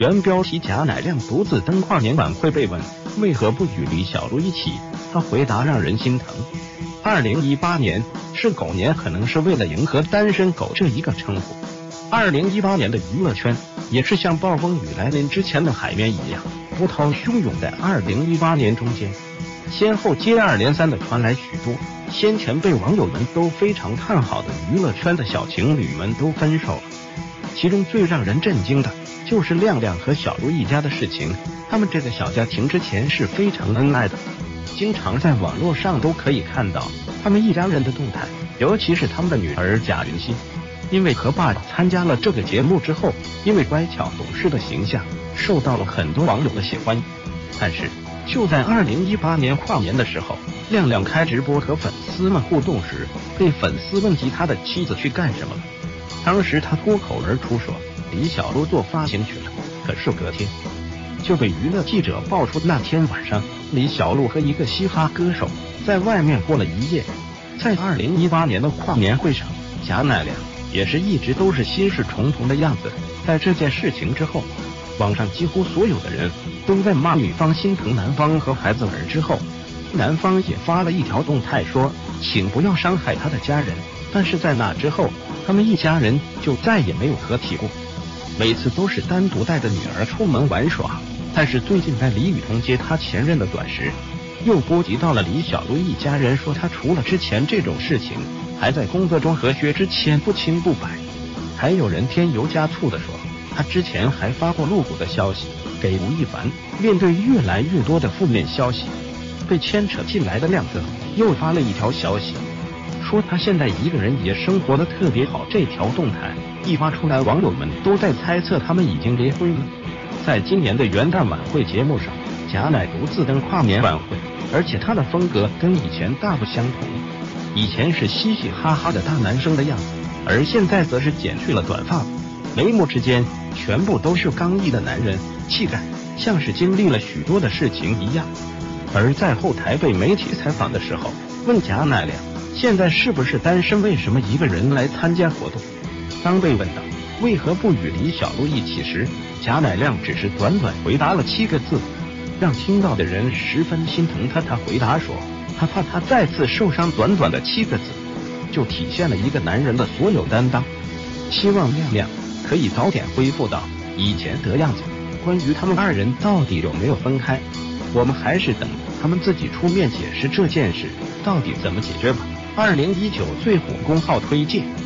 原标题：贾乃亮独自登跨年晚会被问为何不与李小璐一起，他回答让人心疼。2018年是狗年，可能是为了迎合单身狗这一个称呼。2018年的娱乐圈也是像暴风雨来临之前的海面一样波涛汹涌，在2018年中间先后接二连三的传来许多先前被网友们都非常看好的娱乐圈的小情侣们都分手了。其中最让人震惊的就是亮亮和小璐一家的事情。他们这个小家庭之前是非常恩爱的，经常在网络上都可以看到他们一家人的动态，尤其是他们的女儿贾云熙，因为和爸参加了这个节目之后，因为乖巧懂事的形象受到了很多网友的喜欢。但是就在2018年跨年的时候，亮亮开直播和粉丝们互动时，被粉丝问及他的妻子去干什么了。当时他脱口而出说李小璐做发型去了，可是隔天就被娱乐记者爆出那天晚上李小璐和一个嘻哈歌手在外面过了一夜。在2018年的跨年会上，贾乃亮也是一直都是心事重重的样子。在这件事情之后，网上几乎所有的人都在骂女方心疼男方和孩子，而之后男方也发了一条动态说请不要伤害他的家人。但是在那之后，他们一家人就再也没有合体过，每次都是单独带着女儿出门玩耍。但是最近在李雨桐接他前任的短时，又波及到了李小璐一家人，说他除了之前这种事情，还在工作中和薛之谦不清不白。还有人添油加醋的说他之前还发过露骨的消息给吴亦凡。面对越来越多的负面消息，被牵扯进来的亮哥又发了一条消息，说他现在一个人也生活的特别好。这条动态一发出来，网友们都在猜测他们已经离婚了。在今年的元旦晚会节目上，贾乃独自登跨年晚会，而且他的风格跟以前大不相同。以前是嘻嘻哈哈的大男生的样子，而现在则是剪去了短发，眉目之间全部都是刚毅的男人气概，像是经历了许多的事情一样。而在后台被媒体采访的时候，问贾乃亮现在是不是单身，为什么一个人来参加活动。当被问到为何不与李小璐一起时，贾乃亮只是短短回答了7个字，让听到的人十分心疼他。他回答说他怕他再次受伤。短短的7个字就体现了一个男人的所有担当。希望亮亮可以早点恢复到以前的样子。关于他们二人到底有没有分开，我们还是等他们自己出面解释这件事到底怎么解决吧。2019最火公号推荐